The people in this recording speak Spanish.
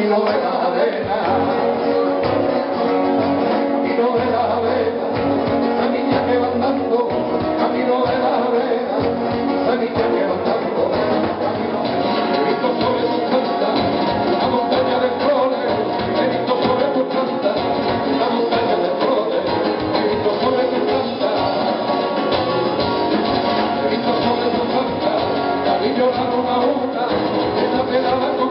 camino de la arena, camino de la arena, esa niña que va andando, camino de la arena, esa niña que va andando, camino, he visto sobre sus plantas la montaña de flores, he visto sobre sus plantas la montaña de flores, he visto sobre sus plantas, he visto sobre sus plantas, la vi llorar una, esa pelada con